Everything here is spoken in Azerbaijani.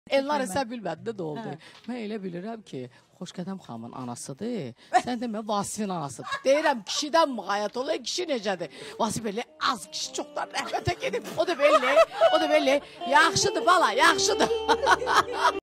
Ellar isə bilmədi də oldu. Mən elə bilirəm ki, Xoşqədəm xanımın anasıdır. Sən demə Vasifin anasıdır. Deyirəm kişidən müğayət olur. Kişi necədir? Vasif elə az kişi çoxdan rəhmətə gedib. O da belli. Yaxşıdır bala, yaxşıdır.